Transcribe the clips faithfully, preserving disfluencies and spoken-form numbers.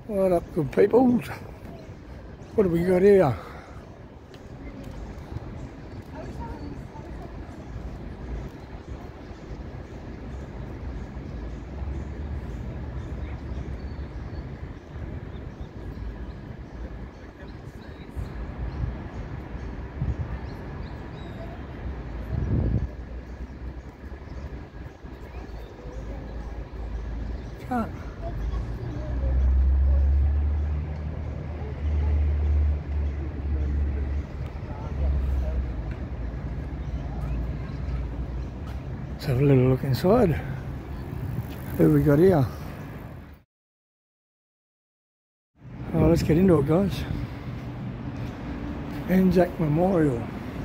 What up, good people? What have we got here? Can't. Let's have a little look inside. Who we got here? Oh, let's get into it, guys. Anzac Memorial.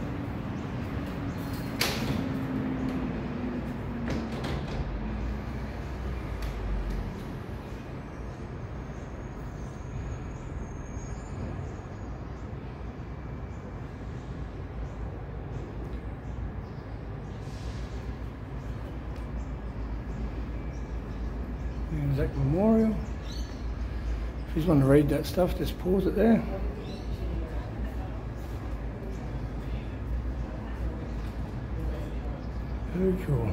Anzac Memorial. If you want to read that stuff, just pause it there. Very cool.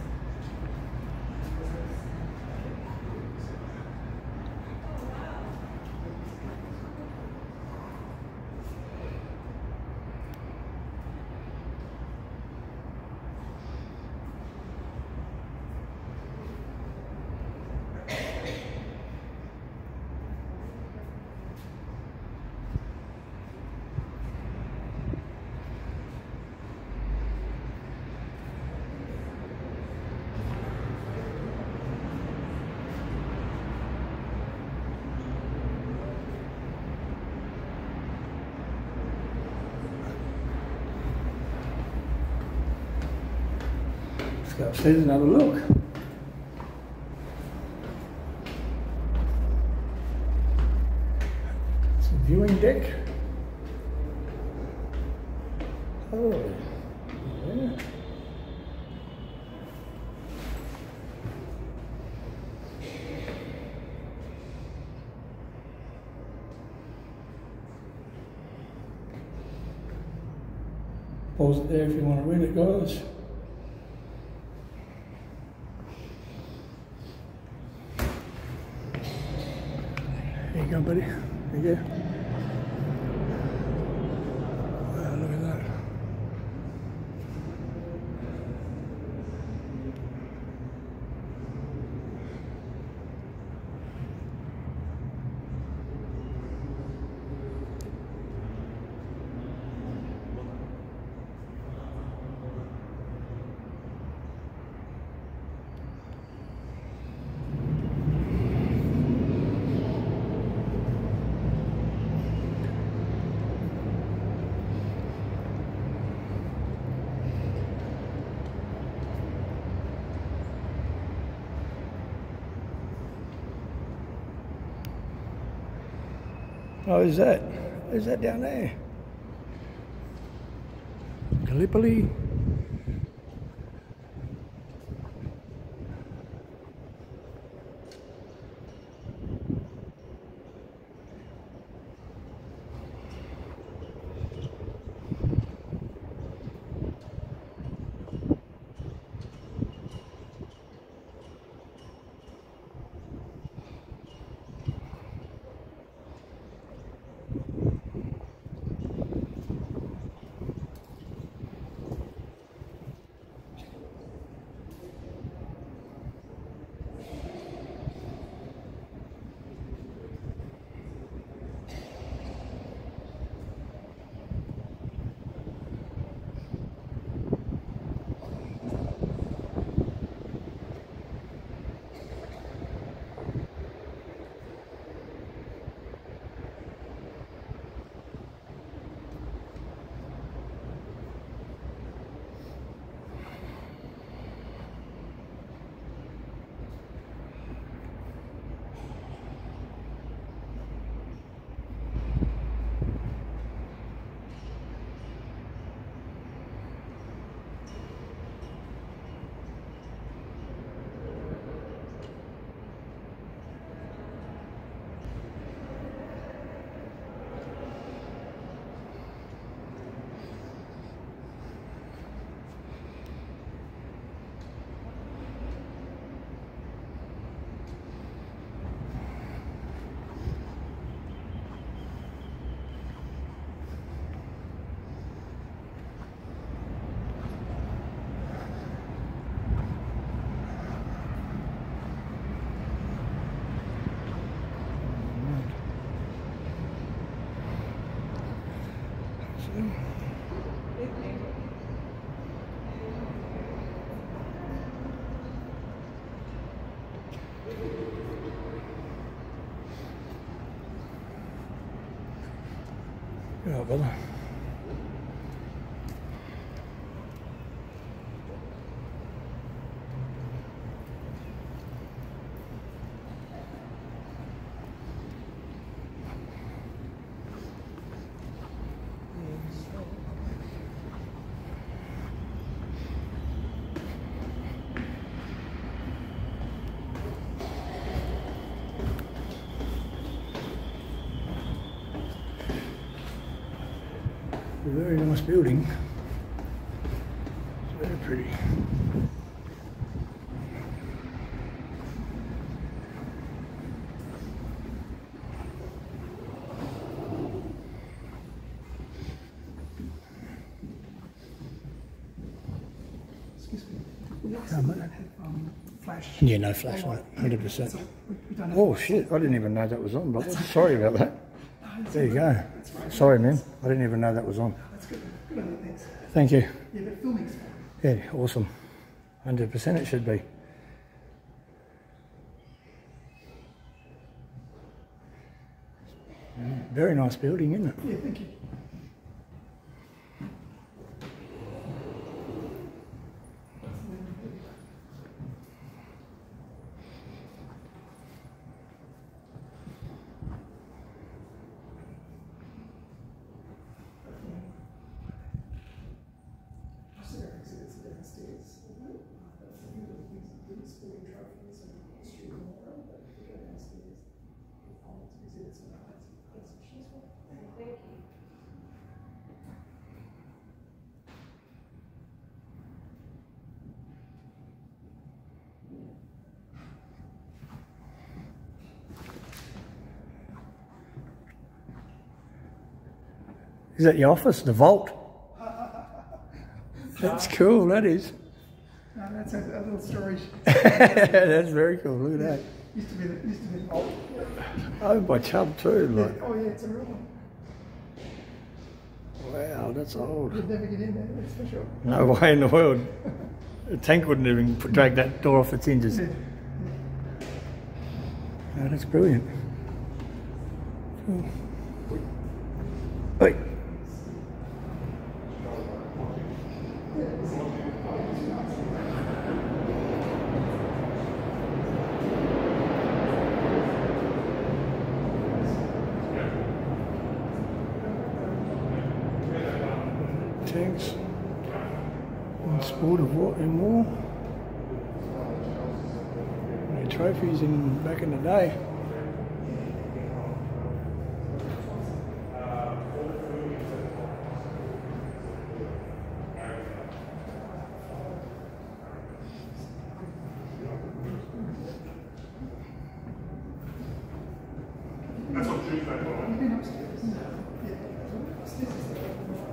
Let's go upstairs and have a look. It's a viewing deck. Oh, yeah. Pause it there if you want to read it, guys. There you go, buddy. There you go. Wow, look at that. Oh, is that? Is that down there? Gallipoli. Yeah, brother. A very nice building. It's very pretty. Excuse me. We also Oh, don't mate. have um, flash. Yeah, no flash on it, one hundred percent. So we, we don't have Oh flash. shit, I didn't even know that was on, brother. Sorry about that. No, that's There you all right. go. That's right. Sorry, man. I didn't even know that was on. That's good. Good on you, thanks. Thank you. Yeah, but filming's fine. Yeah, awesome. one hundred percent it should be. Very nice building, isn't it? Yeah, thank you. Is that your office, the vault? That's cool, that is. No, that's a, a little storage. That's very cool, look at that. Used to be the, used to be the vault. Owned by Chubb too, Yeah. like. Oh yeah, it's a real one. Wow, that's old. You'd never get in there, that's for sure. No way in the world. A tank wouldn't even drag that door off its hinges. Yeah. Oh, that's brilliant. Cool. Wait. Tanks in sport of war and war. And trophies in back in the day. That's on Tuesday, by the way. You've been upstairs. Yeah. Upstairs is the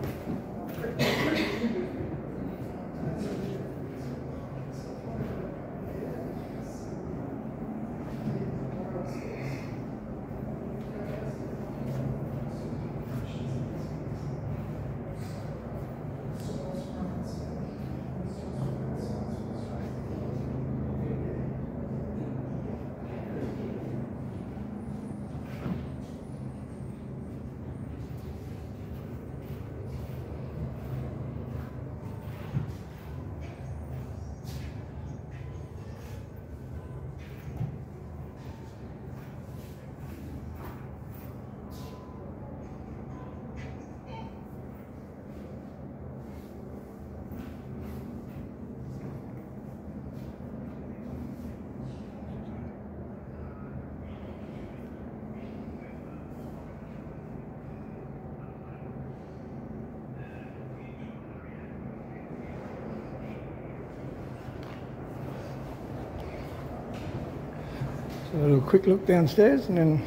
So a little quick look downstairs and then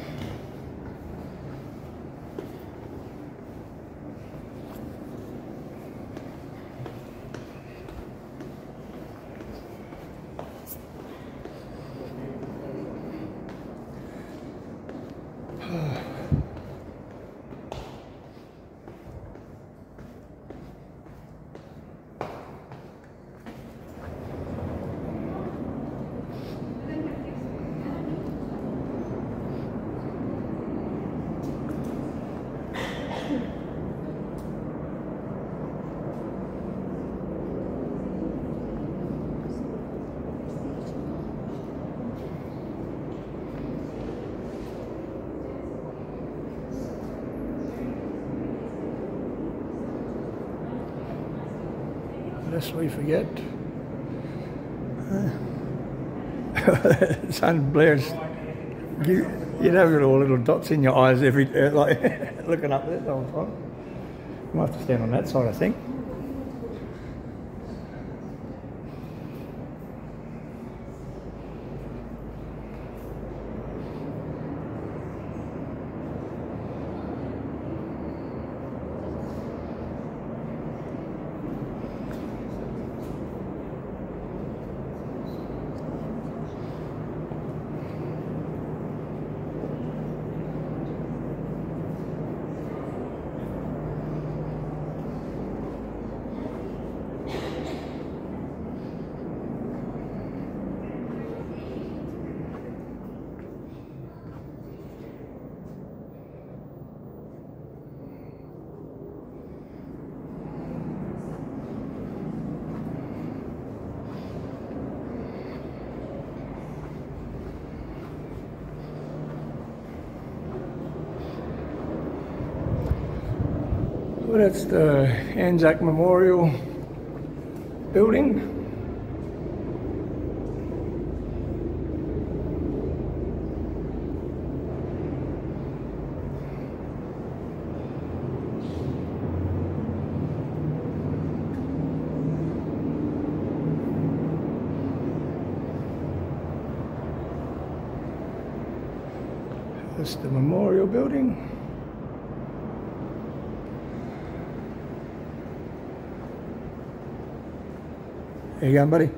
lest we forget. Uh, sun blares. You, you'd have little little dots in your eyes every uh, like looking up there the whole time. You might have to stand on that side, I think. Well, that's the Anzac Memorial building. That's the memorial building. There you going, buddy?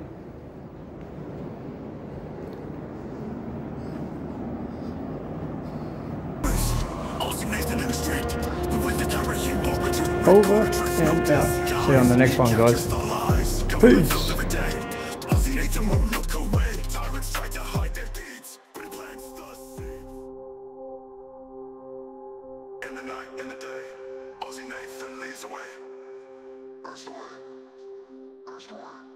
Over and out. See you on the next one, guys. Peace. In the night, in the day, Ozzy Nathan leads the way. First away. First away.